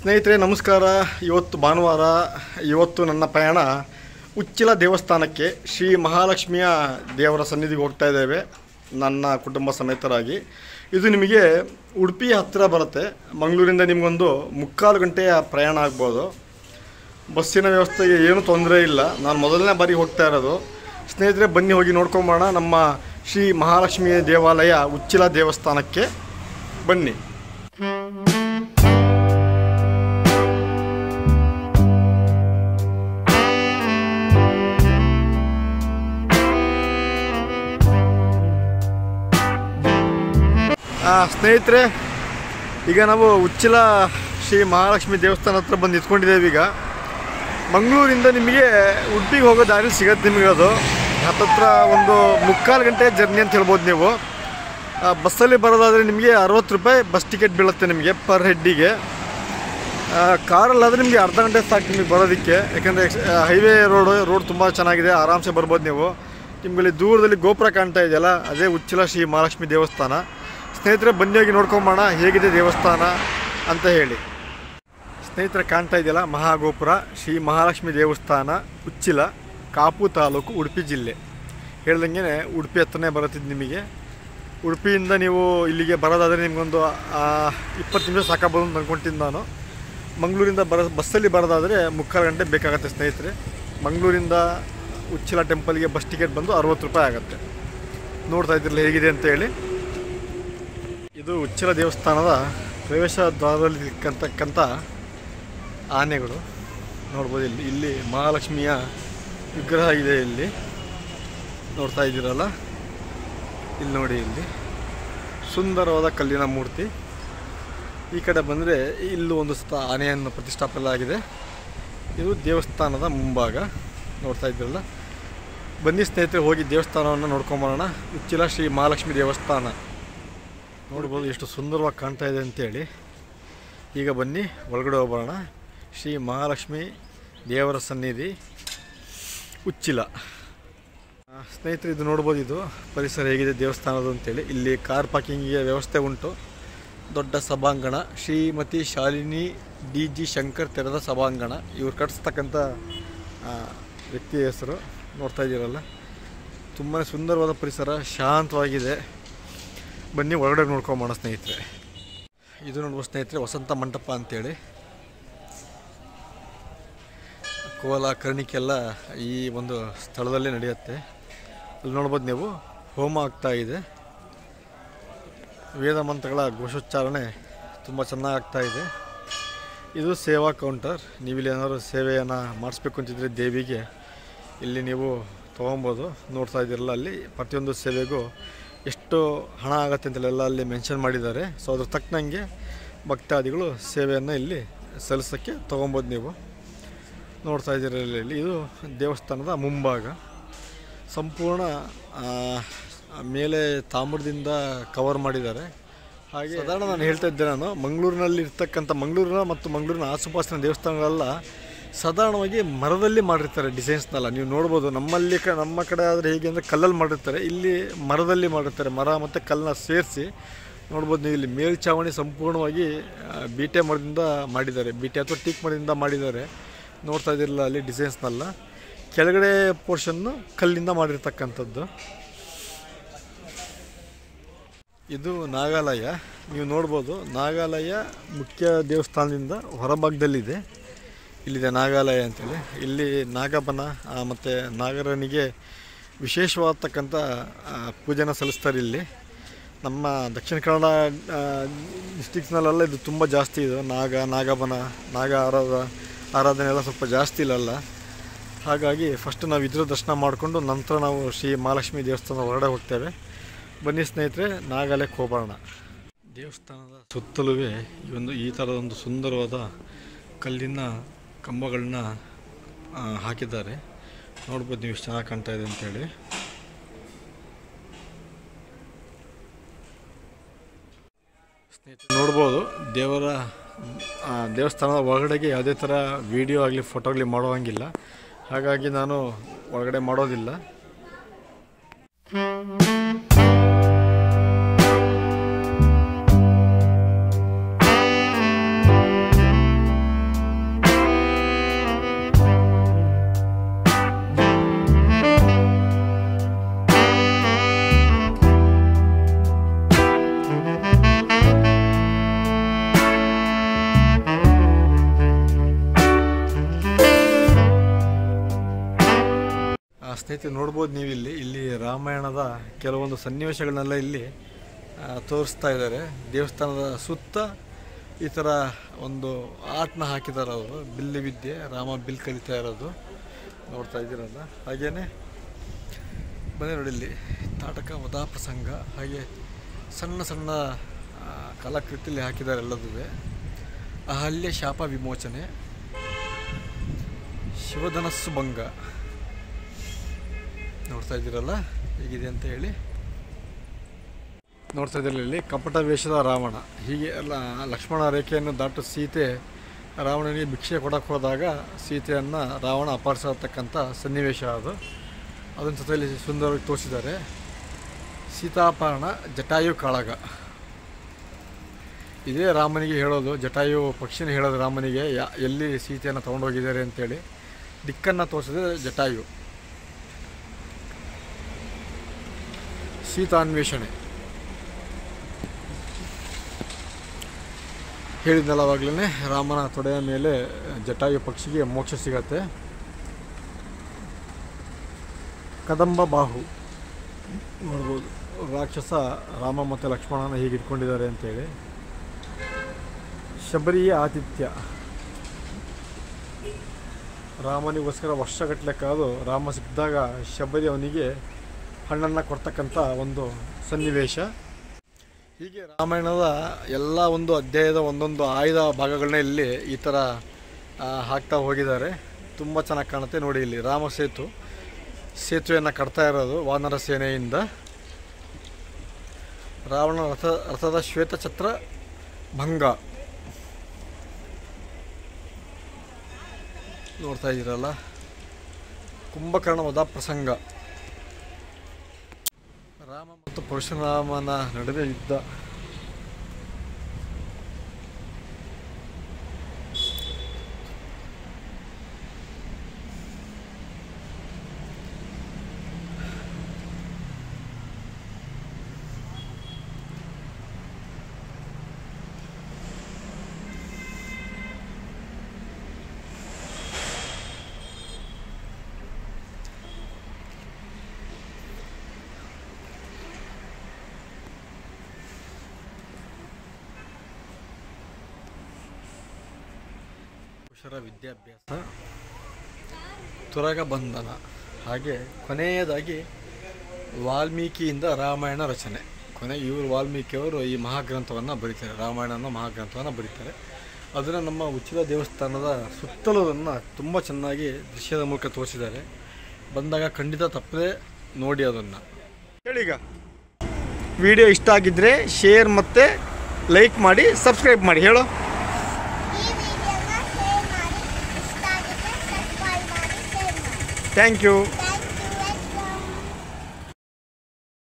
ಸ್ನೇಹಿತರೆ ನಮಸ್ಕಾರ. ಇವತ್ತು ಭಾನುವಾರ. ಇವತ್ತು ನನ್ನ ಪ್ರಯಾಣ ಉಚ್ಚಿಲ ದೇವಸ್ಥಾನಕ್ಕೆ, ಶ್ರೀ ಮಹಾಲಕ್ಷ್ಮಿಯ ದೇವರ ಸನ್ನಿಧಿಗೆ ಹೋಗ್ತಾ ಇದ್ದೇವೆ ನನ್ನ ಕುಟುಂಬ ಸಮೇತರಾಗಿ. ಇದು ನಿಮಗೆ ಉಡುಪಿ ಹತ್ತಿರ ಬರುತ್ತೆ. ಮಂಗಳೂರಿಂದ ನಿಮಗೊಂದು 3/4 ಗಂಟೆಯ ಪ್ರಯಾಣ ಆಗ್ಬೋದು. ಬಸ್ಸಿನ ವ್ಯವಸ್ಥೆಗೆ ಏನೂ ತೊಂದರೆ ಇಲ್ಲ. ನಾನು ಮೊದಲನೇ ಬಾರಿ ಹೋಗ್ತಾ ಇರೋದು. ಸ್ನೇಹಿತರೆ ಬನ್ನಿ ಹೋಗಿ ನೋಡ್ಕೊಂಬೋಣ ನಮ್ಮ ಶ್ರೀ ಮಹಾಲಕ್ಷ್ಮಿಯ ದೇವಾಲಯ ಉಚ್ಚಿಲ ದೇವಸ್ಥಾನಕ್ಕೆ ಬನ್ನಿ. ಸ್ನೇಹಿತರೆ ಈಗ ನಾವು ಉಚ್ಚಿಲ ಶ್ರೀ ಮಹಾಲಕ್ಷ್ಮಿ ದೇವಸ್ಥಾನ ಹತ್ರ ಬಂದು ನಿಂತ್ಕೊಂಡಿದ್ದೇವೆ. ಈಗ ಮಂಗಳೂರಿಂದ ನಿಮಗೆ ಉಡುಪಿಗೆ ಹೋಗೋ ದಾರಿ ಸಿಗುತ್ತೆ. ನಿಮಗೆ ಅದು ಹತ್ತತ್ರ ಒಂದು 3/4 ಗಂಟೆ ಜರ್ನಿ ಅಂತ ಹೇಳ್ಬೋದು. ನೀವು ಬಸ್ಸಲ್ಲಿ ಬರೋದಾದರೆ ನಿಮಗೆ 60 ರೂಪಾಯಿ ಬಸ್ ಟಿಕೆಟ್ ಬೀಳುತ್ತೆ ನಿಮಗೆ ಪರ್ ಹೆಡ್ಡಿಗೆ. ಕಾರಲ್ಲಾದರೆ ನಿಮಗೆ ಅರ್ಧ ಗಂಟೆ ಸಾಕು ನಿಮಗೆ ಬರೋದಕ್ಕೆ. ಯಾಕೆಂದರೆ ಹೈವೇ ರೋಡ್ ತುಂಬ ಚೆನ್ನಾಗಿದೆ, ಆರಾಮ್ಸೆ ಬರ್ಬೋದು ನೀವು. ನಿಮ್ಮಲ್ಲಿ ದೂರದಲ್ಲಿ ಗೋಪುರ ಕಾಣ್ತಾ ಇದೆಯಲ್ಲ, ಅದೇ ಉಚ್ಚಿಲ ಶ್ರೀ ಮಹಾಲಕ್ಷ್ಮಿ ದೇವಸ್ಥಾನ. ಸ್ನೇಹಿತರೆ ಬನ್ನಿ ಹೋಗಿ ನೋಡ್ಕೊಂಬೋಣ ಹೇಗಿದೆ ದೇವಸ್ಥಾನ ಅಂತ ಹೇಳಿ. ಸ್ನೇಹಿತರೆ ಕಾಣ್ತಾ ಇದೆಯಲ್ಲ ಮಹಾಗೋಪುರ, ಶ್ರೀ ಮಹಾಲಕ್ಷ್ಮಿ ದೇವಸ್ಥಾನ ಉಚ್ಚಿಲ, ಕಾಪು ತಾಲೂಕು, ಉಡುಪಿ ಜಿಲ್ಲೆ. ಹೇಳ್ದಂಗೆ ಉಡುಪಿ ಹತ್ರನೇ ಬರುತ್ತಿದ್ದು ನಿಮಗೆ. ಉಡುಪಿಯಿಂದ ನೀವು ಇಲ್ಲಿಗೆ ಬರೋದಾದರೆ ನಿಮಗೊಂದು 20 ನಿಮಿಷ ಸಾಕಾಗ್ಬೋದು ಅಂತ ಅಂದ್ಕೊಳ್ತೀನಿ ನಾನು. ಮಂಗಳೂರಿಂದ ಬಸ್ಸಲ್ಲಿ ಬರೋದಾದರೆ 3/4 ಗಂಟೆ ಬೇಕಾಗುತ್ತೆ ಸ್ನೇಹಿತರೆ. ಮಂಗಳೂರಿಂದ ಉಚ್ಚಿಲ ಟೆಂಪಲ್ಗೆ ಬಸ್ ಟಿಕೆಟ್ ಬಂದು 60 ರೂಪಾಯಿ ಆಗುತ್ತೆ. ನೋಡ್ತಾ ಇದ್ದಿರಲಿ ಹೇಗಿದೆ ಅಂತೇಳಿ. ಇದು ಉಚ್ಚಿಲ ದೇವಸ್ಥಾನದ ಪ್ರವೇಶ ದ್ವಾರದಲ್ಲಿ ಇರ್ತಕ್ಕಂಥ ಆನೆಗಳು ನೋಡ್ಬೋದು. ಇಲ್ಲಿ ಮಹಾಲಕ್ಷ್ಮಿಯ ವಿಗ್ರಹ ಇದೆ. ಇಲ್ಲಿ ನೋಡ್ತಾ ಇದ್ದೀರಲ್ಲ, ಇಲ್ಲಿ ನೋಡಿ, ಇಲ್ಲಿ ಸುಂದರವಾದ ಕಲ್ಲಿನ ಮೂರ್ತಿ. ಈ ಕಡೆ ಬಂದರೆ ಇಲ್ಲೂ ಒಂದು ಆನೆಯನ್ನು ಪ್ರತಿಷ್ಠಾಪಿಸಲಾಗಿದೆ. ಇದು ದೇವಸ್ಥಾನದ ಮುಂಭಾಗ ನೋಡ್ತಾ ಇದ್ದೀರಲ್ಲ. ಬನ್ನಿ ಸ್ನೇಹಿತರೆ ಹೋಗಿ ದೇವಸ್ಥಾನವನ್ನು ನೋಡ್ಕೊಂಬರೋಣ. ಉಚ್ಚಿಲ ಶ್ರೀ ಮಹಾಲಕ್ಷ್ಮಿ ದೇವಸ್ಥಾನ ನೋಡ್ಬೋದು ಎಷ್ಟು ಸುಂದರವಾಗಿ ಕಾಣ್ತಾ ಇದೆ ಅಂತೇಳಿ. ಈಗ ಬನ್ನಿ ಒಳಗಡೆ ಹೋಗೋಣ. ಶ್ರೀ ಮಹಾಲಕ್ಷ್ಮಿ ದೇವರ ಸನ್ನಿಧಿ ಉಚ್ಚಿಲ. ಸ್ನೇಹಿತರೆ ಇದು ನೋಡ್ಬೋದು, ಇದು ಪರಿಸರ ಹೇಗಿದೆ ದೇವಸ್ಥಾನದ ಅಂತೇಳಿ. ಇಲ್ಲಿ ಕಾರ್ ಪಾರ್ಕಿಂಗಿಗೆ ವ್ಯವಸ್ಥೆ ಉಂಟು. ದೊಡ್ಡ ಸಭಾಂಗಣ, ಶ್ರೀಮತಿ ಶಾಲಿನಿ DG ಶಂಕರ್ ತೆರೆದ ಸಭಾಂಗಣ. ಇವ್ರು ಕಟ್ಟಿಸ್ತಕ್ಕಂಥ ವ್ಯಕ್ತಿಯ ಹೆಸರು ನೋಡ್ತಾ ಇದ್ದೀರಲ್ಲ. ತುಂಬಾ ಸುಂದರವಾದ ಪರಿಸರ, ಶಾಂತವಾಗಿದೆ. ಬನ್ನಿ ಒಳಗಡೆ ನೋಡ್ಕೊಂಬೋಣ ಸ್ನೇಹಿತರೆ. ಇದು ನೋಡ್ಬೋದು ಸ್ನೇಹಿತರೆ ವಸಂತ ಮಂಟಪ ಅಂತೇಳಿ. ಕೋಲ ಕರ್ಣಿಕೆಲ್ಲ ಈ ಒಂದು ಸ್ಥಳದಲ್ಲೇ ನಡೆಯುತ್ತೆ. ಅಲ್ಲಿ ನೋಡ್ಬೋದು ನೀವು, ಹೋಮ ಆಗ್ತಾ ಇದೆ. ವೇದ ಮಂತ್ರಗಳ ಘೋಷೋಚ್ಚಾರಣೆ ತುಂಬ ಚೆನ್ನಾಗಿ ಆಗ್ತಾ ಇದೆ. ಇದು ಸೇವಾ ಕೌಂಟರ್. ನೀವಿಲ್ಲಿ ಏನಾದರೂ ಸೇವೆಯನ್ನು ಮಾಡಿಸ್ಬೇಕು ಅಂತಿದ್ರೆ ದೇವಿಗೆ ಇಲ್ಲಿ ನೀವು ತೊಗೊಬೋದು. ನೋಡ್ತಾ ಇದ್ದೀರಲ್ಲ, ಅಲ್ಲಿ ಪ್ರತಿಯೊಂದು ಸೇವೆಗೂ ಎಷ್ಟು ಹಣ ಆಗುತ್ತೆ ಅಂತೆಲ್ಲ ಅಲ್ಲಿ ಮೆನ್ಷನ್ ಮಾಡಿದ್ದಾರೆ. ಸೊ ಅದ್ರ ತಕ್ಕನಂಗೆ ಭಕ್ತಾದಿಗಳು ಸೇವೆಯನ್ನು ಇಲ್ಲಿ ಸಲ್ಲಿಸೋಕ್ಕೆ ತೊಗೊಬೋದು. ನೀವು ನೋಡ್ತಾ ಇದ್ದೀರಲ್ಲಿ, ಇಲ್ಲಿ ಇದು ದೇವಸ್ಥಾನದ ಮುಂಭಾಗ. ಸಂಪೂರ್ಣ ಮೇಲೆ ತಾಮ್ರದಿಂದ ಕವರ್ ಮಾಡಿದ್ದಾರೆ. ಹಾಗೆ ಸಾಧಾರಣ ನಾನು ಹೇಳ್ತಾ ಇದ್ದೆ, ನಾನು ಮಂಗಳೂರಿನಲ್ಲಿ ಇರ್ತಕ್ಕಂಥ ಮಂಗಳೂರಿನ ಮತ್ತು ಮಂಗಳೂರಿನ ಆಸುಪಾಸಿನ ದೇವಸ್ಥಾನಗಳೆಲ್ಲ ಸಾಧಾರಣವಾಗಿ ಮರದಲ್ಲಿ ಮಾಡಿರ್ತಾರೆ ಡಿಸೈನ್ಸ್ನೆಲ್ಲ. ನೀವು ನೋಡ್ಬೋದು. ನಮ್ಮ ಕಡೆ ಆದರೆ ಹೇಗೆ ಅಂದರೆ ಕಲ್ಲಲ್ಲಿ ಮಾಡಿರ್ತಾರೆ, ಇಲ್ಲಿ ಮರದಲ್ಲಿ ಮಾಡಿರ್ತಾರೆ. ಮರ ಮತ್ತು ಕಲ್ಲನ್ನ ಸೇರಿಸಿ ನೋಡ್ಬೋದು ನೀವು. ಇಲ್ಲಿ ಮೇಲ್ಛಾವಣಿ ಸಂಪೂರ್ಣವಾಗಿ ಬೀಟೆ ಮರದಿಂದ ಮಾಡಿದ್ದಾರೆ, ಬೀಟೆ ಅಥವಾ ಟೀಕ್ ಮರದಿಂದ ಮಾಡಿದ್ದಾರೆ. ನೋಡ್ತಾ ಇದ್ದಿರಲ್ಲ ಅಲ್ಲಿ ಡಿಸೈನ್ಸ್ನೆಲ್ಲ. ಕೆಳಗಡೆ ಪೋರ್ಷನ್ನು ಕಲ್ಲಿಂದ ಮಾಡಿರ್ತಕ್ಕಂಥದ್ದು. ಇದು ನಾಗಾಲಯ. ನೀವು ನೋಡ್ಬೋದು, ನಾಗಾಲಯ ಮುಖ್ಯ ದೇವಸ್ಥಾನದಿಂದ ಹೊರಭಾಗದಲ್ಲಿದೆ. ಇಲ್ಲಿದೆ ನಾಗಾಲಯ ಅಂತೇಳಿ. ಇಲ್ಲಿ ನಾಗಬನ ಮತ್ತು ನಾಗರನಿಗೆ ವಿಶೇಷವಾದತಕ್ಕಂಥ ಪೂಜೆನ ಸಲ್ಲಿಸ್ತಾರೆ. ಇಲ್ಲಿ ನಮ್ಮ ದಕ್ಷಿಣ ಕನ್ನಡ ಡಿಸ್ಟಿಕ್ಸ್ನಲ್ಲೆಲ್ಲ ಇದು ತುಂಬ ಜಾಸ್ತಿ ಇದೆ. ನಾಗಬನ, ಆರಾಧನೆ ಎಲ್ಲ ಸ್ವಲ್ಪ ಜಾಸ್ತಿ ಇಲ್ಲಲ್ಲ. ಹಾಗಾಗಿ ಫಸ್ಟ್ ನಾವು ಇದ್ರ ದರ್ಶನ ಮಾಡಿಕೊಂಡು ನಂತರ ನಾವು ಶ್ರೀ ಮಹಾಲಕ್ಷ್ಮಿ ದೇವಸ್ಥಾನ ಹೊರಗಡೆ ಹೋಗ್ತೇವೆ. ಬನ್ನಿ ಸ್ನೇಹಿತರೆ ನಾಗಾಲಯಕ್ಕೆ ಹೋಗೋಣ. ದೇವಸ್ಥಾನದ ಸುತ್ತಲೂ ಈ ಥರದೊಂದು ಸುಂದರವಾದ ಕಲ್ಲಿನ ಕಂಬಗಳನ್ನ ಹಾಕಿದ್ದಾರೆ. ನೋಡ್ಬೋದು ನೀವು ಎಷ್ಟು ಚೆನ್ನಾಗಿ ಕಾಣ್ತಾ ಇದೆ ಅಂತೇಳಿ. ಸ್ನೇಹಿತರೆ ನೋಡ್ಬೋದು, ದೇವಸ್ಥಾನದ ಒಳಗಡೆಗೆ ಯಾವುದೇ ಥರ ವಿಡಿಯೋ ಆಗಲಿ ಫೋಟೋ ಆಗಲಿ ಮಾಡೋಂಗಿಲ್ಲ. ಹಾಗಾಗಿ ನಾನು ಒಳಗಡೆ ಮಾಡೋದಿಲ್ಲ. ಸ್ನೇಹಿತರೆ ನೋಡ್ಬೋದು ನೀವು ಇಲ್ಲಿ ರಾಮಾಯಣದ ಕೆಲವೊಂದು ಸನ್ನಿವೇಶಗಳನ್ನೆಲ್ಲ ಇಲ್ಲಿ ತೋರಿಸ್ತಾ ಇದ್ದಾರೆ. ದೇವಸ್ಥಾನದ ಸುತ್ತ ಈ ಥರ ಒಂದು ಆರ್ಟ್ನ ಹಾಕಿದ್ದಾರೆ ಅವರು. ಬಿಲ್ಲು ವಿದ್ಯೆ, ರಾಮ ಬಿಲ್ ಕಲಿತಾ ಇರೋದು ನೋಡ್ತಾ ಇದ್ದೀರಲ್ಲ. ಹಾಗೆಯೇ ಬನ್ನಿ ನೋಡಿ, ಇಲ್ಲಿ ನಾಟಕ ವಧಾ ಪ್ರಸಂಗ, ಹಾಗೆ ಸಣ್ಣ ಸಣ್ಣ ಕಲಾಕೃತಿಯಲ್ಲಿ ಹಾಕಿದ್ದಾರೆ ಎಲ್ಲದುವೆ. ಅಹಲ್ಯ ಶಾಪ ವಿಮೋಚನೆ, ಶಿವಧನಸ್ಸು ಭಂಗ ನೋಡ್ತಾ ಇದ್ದೀರಲ್ಲ ಹೇಗಿದೆ ಅಂತ ಹೇಳಿ. ನೋಡ್ತಾ ಇದ್ದೀರಲ್ಲ ಇಲ್ಲಿ ಕಪಟ ವೇಷದ ರಾವಣ. ಹೀಗೆ ಎಲ್ಲ ಲಕ್ಷ್ಮಣ ರೇಖೆಯನ್ನು ದಾಟು ಸೀತೆ ರಾವಣನಿಗೆ ಭಿಕ್ಷೆ ಕೊಡಕ್ಕೆ ಹೋದಾಗ ಸೀತೆಯನ್ನು ರಾವಣ ಅಪಹರಿಸತಕ್ಕಂಥ ಸನ್ನಿವೇಶ ಅದು. ಅದನ್ನು ಜೊತೆಯಲ್ಲಿ ಸುಂದರವಾಗಿ ತೋರಿಸಿದ್ದಾರೆ. ಸೀತಾಪಹರಣ, ಜಟಾಯು ಕಾಳಗ. ಇದೇ ರಾಮನಿಗೆ ಹೇಳೋದು, ಜಟಾಯು ಪಕ್ಷಿನ ಹೇಳೋದು ರಾಮನಿಗೆ ಎಲ್ಲಿ ಸೀತೆಯನ್ನು ತೊಗೊಂಡೋಗಿದ್ದಾರೆ ಅಂತೇಳಿ. ದಿಕ್ಕನ್ನು ತೋರಿಸಿದ್ರೆ ಜಟಾಯು. ಸೀತಾನ್ವೇಷಣೆ ಹೇಳಿದ್ನಲ್ಲ ಅವಾಗಲೇ, ರಾಮನ ತೊಡೆಯ ಮೇಲೆ ಜಟಾಯು ಪಕ್ಷಿಗೆ ಮೋಕ್ಷ ಸಿಗತ್ತೆ. ಕದಂಬ ಬಾಹು ನೋಡ್ಬೋದು, ರಾಕ್ಷಸ ರಾಮ ಮತ್ತು ಲಕ್ಷ್ಮಣನ ಹೀಗೆ ಇಟ್ಕೊಂಡಿದ್ದಾರೆ ಅಂತೇಳಿ. ಶಬರಿಯ ಆತಿಥ್ಯ, ರಾಮನಿಗೋಸ್ಕರ ವರ್ಷಗಟ್ಟಲೆ ಕಾದು ರಾಮ ಸಿಕ್ಕಿದಾಗ ಶಬರಿ ಅವನಿಗೆ ಹಣ್ಣನ್ನು ಕೊಡ್ತಕ್ಕಂಥ ಒಂದು ಸನ್ನಿವೇಶ. ಹೀಗೆ ರಾಮಾಯಣದ ಎಲ್ಲ ಒಂದು ಅಧ್ಯಾಯದ ಒಂದೊಂದು ಆಯ್ದ ಭಾಗಗಳನ್ನ ಇಲ್ಲಿ ಈ ಥರ ಹಾಕ್ತಾ ಹೋಗಿದ್ದಾರೆ. ತುಂಬ ಚೆನ್ನಾಗಿ ಕಾಣುತ್ತೆ ನೋಡಿ. ಇಲ್ಲಿ ರಾಮ ಸೇತುವೆಯನ್ನು ಕಟ್ತಾ ಇರೋದು ವಾನರ ಸೇನೆಯಿಂದ. ರಾವಣ ರಥದ ಶ್ವೇತಛತ್ರ ಭಂಗ ನೋಡ್ತಾ ಇದ್ದೀರಲ್ಲ. ಕುಂಭಕರ್ಣ ವಧಾ ಪ್ರಸಂಗ, ರಾಮ ಮತ್ತು ಪರಶುರಾಮನ ನಡುವೆ ಯುದ್ಧ. ವಿದ್ಯಾಭ್ಯಾಸ, ತುರಗ ಬಂಧನ, ಹಾಗೆ ಕೊನೆಯದಾಗಿ ವಾಲ್ಮೀಕಿಯಿಂದ ರಾಮಾಯಣ ರಚನೆ. ಇವರು ವಾಲ್ಮೀಕಿಯವರು ಈ ಮಹಾಗ್ರಂಥವನ್ನು ಬರೀತಾರೆ, ರಾಮಾಯಣನ ಮಹಾಗ್ರಂಥವನ್ನು ಬರೀತಾರೆ. ಅದನ್ನು ನಮ್ಮ ಉಚ್ಚಿಲ ದೇವಸ್ಥಾನದ ಸುತ್ತಲುದನ್ನು ತುಂಬ ಚೆನ್ನಾಗಿ ದೃಶ್ಯದ ಮೂಲಕ ತೋರಿಸಿದ್ದಾರೆ. ಬಂದಾಗ ಖಂಡಿತ ತಪ್ಪದೆ ನೋಡಿ ಅದನ್ನು. ಹೇಳೀಗ ವಿಡಿಯೋ ಇಷ್ಟ ಆಗಿದ್ದರೆ ಶೇರ್ ಮತ್ತು ಲೈಕ್ ಮಾಡಿ, ಸಬ್ಸ್ಕ್ರೈಬ್ ಮಾಡಿ. ಹೇಳೋ. Thank you.